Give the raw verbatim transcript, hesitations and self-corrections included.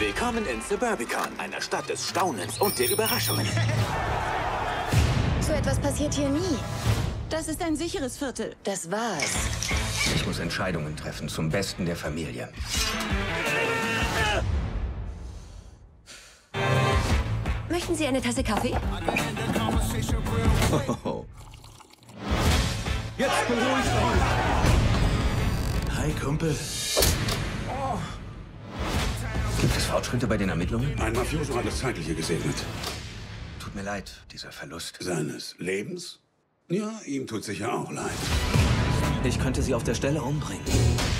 Willkommen in Suburbicon, einer Stadt des Staunens und der Überraschungen. So etwas passiert hier nie. Das ist ein sicheres Viertel. Das war's. Ich muss Entscheidungen treffen zum Besten der Familie. Möchten Sie eine Tasse Kaffee? Oh. Jetzt beruhigt euch! Hi, Kumpel. Gibt es Fortschritte bei den Ermittlungen? Ein Mafioso hat das Zeitliche gesegnet. Tut mir leid, dieser Verlust. Seines Lebens? Ja, ihm tut sicher auch leid. Ich könnte sie auf der Stelle umbringen.